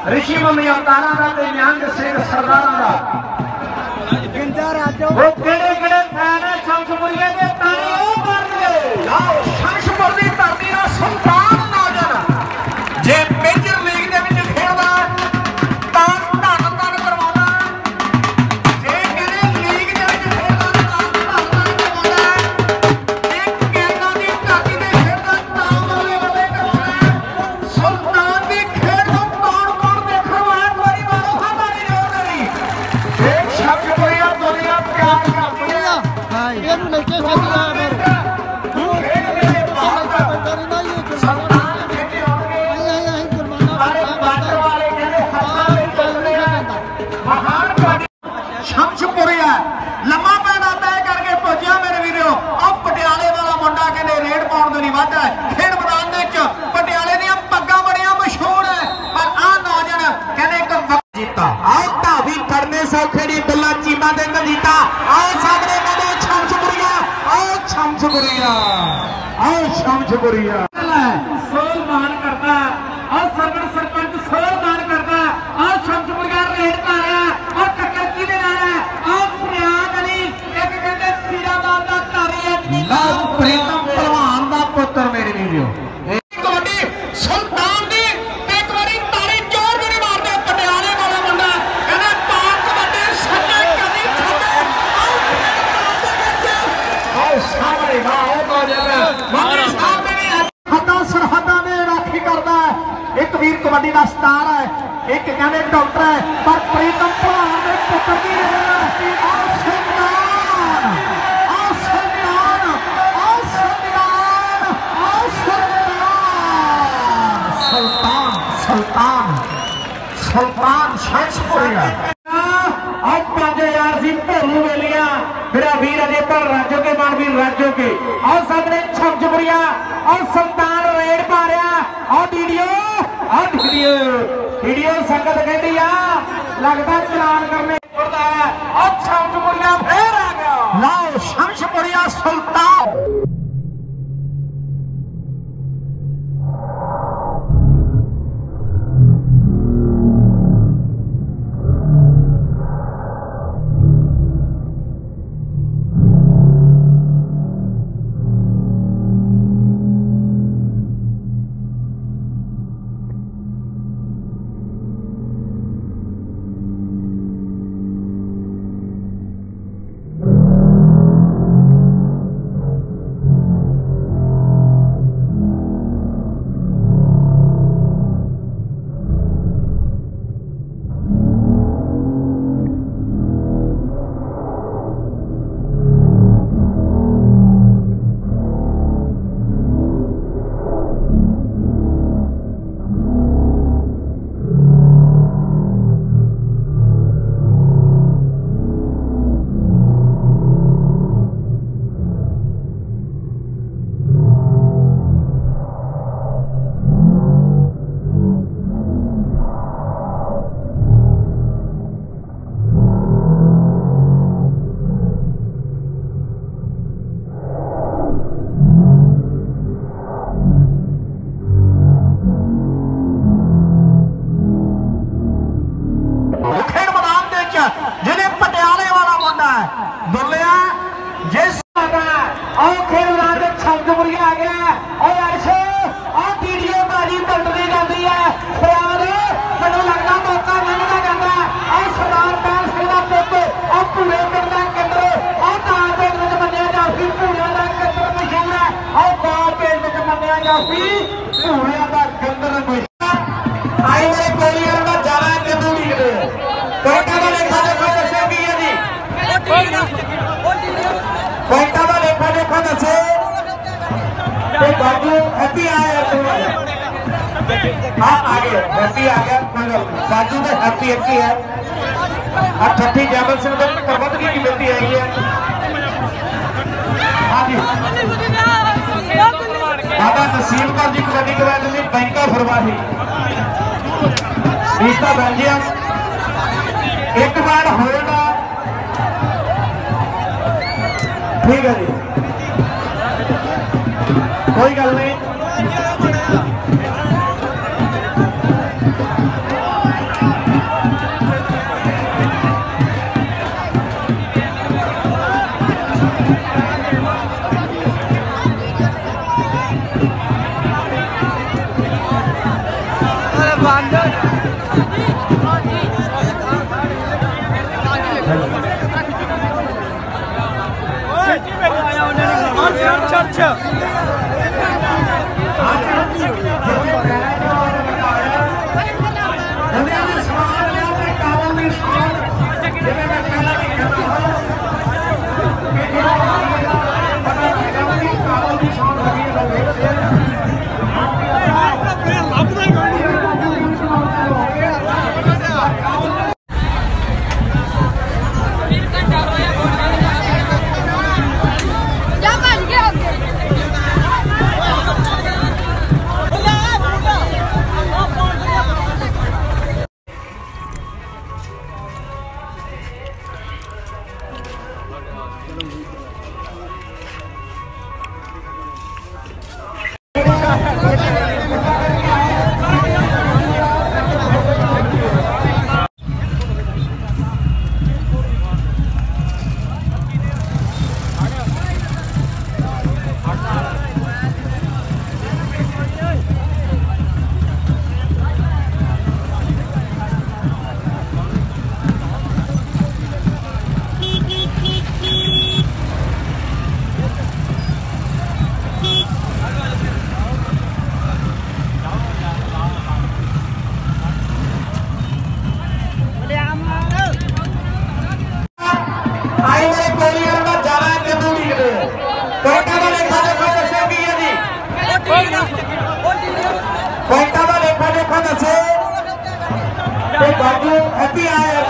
ऋषि मुनि अवतारा का ते निहंग सिंह सरदारा का वो केड़े केड़े फैन है शमशपुरिया के तारे वो मार गए। शमशपुर की धरती का सुल्तान नौजन जे मेजर लीग दे विच खेलदा तां धन धन करवाउंदा, जे कहड़े लीग दे विच खेलदा तां धन धन करवाउंदा, जे कैदा दी धरती ते खेलदा तां बल्ले बल्ले करवाउंदा। सुल्तान दी खेल नूं कौन कौन देखण वाला वारी वारो हमारी जोर नहीं। एक शमशपुरिया दुनिया प्यार करदी है हां इहनूं लेके चलिया शमशपुरिया लम्मा पैदा तय करके पहुंचा मेरे वीरो। अब पटियाले वाला मुंडा कहते रेड पाउण तो नहीं वादा है। खेल मैदान पटियाले दी पग्गा बड़िया मशहूर है पर आ नौजन कहते एक जीता आओ धावी करने सौखे दी बिल्ला चीमा दे जीता आओ सामने कहते शमशपुरिया आओ शमशपुरिया आओ शमशपुरिया सोल मान करता और सरपंच सरपंच सोल मान करता और शमशपुरिया रेड पा रहा और टक्कर की दे रहा है और फरियाद अली एक कहते सीरादान दा तारी है लव प्रीतम पहलवान दा पुत्र मेरे वीरो कबड्डी सुल्तान दी एक बारी तारी जोर भी नहीं मारदे पटियाले वाला मुंडा कहना पाक कबड्डी सच्चे कदी छड्डे आओ सामने आओ तो जगह मंत्री साहब ने हदा सरहदा ने राखी करदा है। एक वीर कबड्डी का स्टार है एक कहने डॉक्टर है पर प्रीतम पहलवान ने पुत्र की सुल्तान सुल्तान सुल्तान शमशपुरिया आज 5000 सी भोलू वेलिया मेरा वीर अजय पर राजो के मानवीर राजो के और सामने शमशपुरिया और सुल्तान रेड पा रहा और वीडियो संगत कहती आ लगता चलान करने और शमशपुरिया फिर आ गया लाओ शमशपुरिया सुल्तान। बाजू तो हैप्पी एक ही है ठट्ठी जैमल सिंह प्रबंधक की कमेटी आई है। हाँ जी बाबा नसीम कौर जी कबड्डी कमेटी बैंका फरमाही रीता बेल्जियम एक बार होएगा ठीक है जी कोई गल नहीं। पॉइंटा का लेखा देखा दसे बाबू हैप्पी आया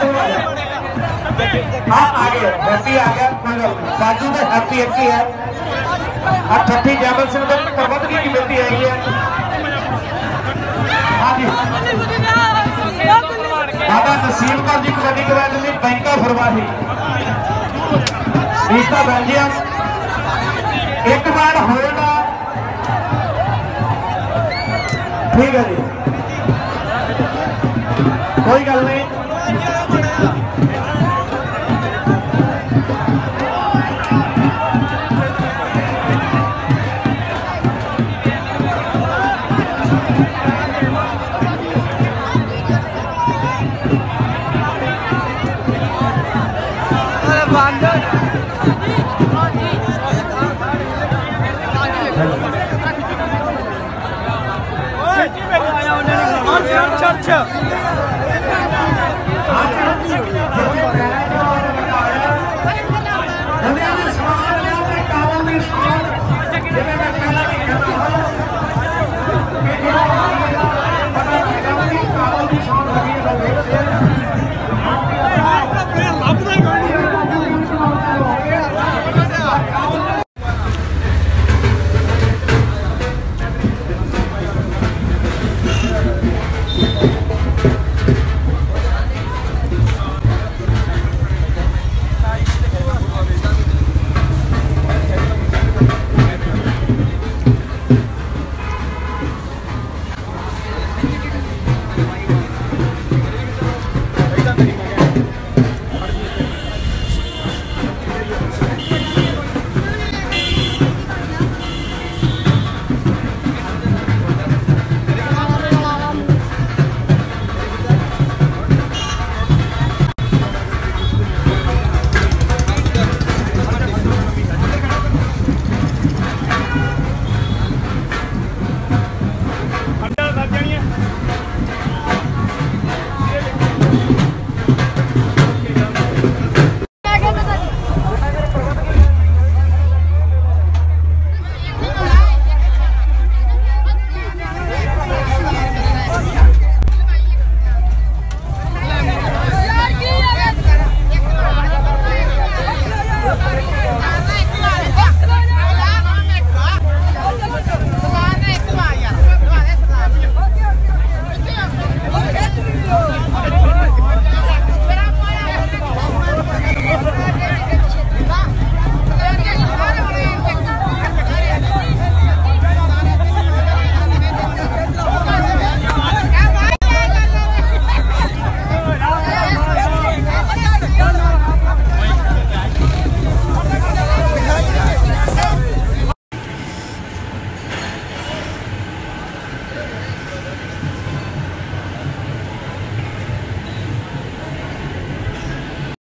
हाँ आ गया हैप्पी आ गया बाजू तो हैप्पी है अब छठी जैमल सिंह प्रबंध की कमेटी आई है हाँ जी बाबा नसीम कौर जी कबड्डी कमेटी में बैंका फरवाही रीता बेल्जियम एक बार होएगा ठीक है जी कोई गल नहीं अच्छा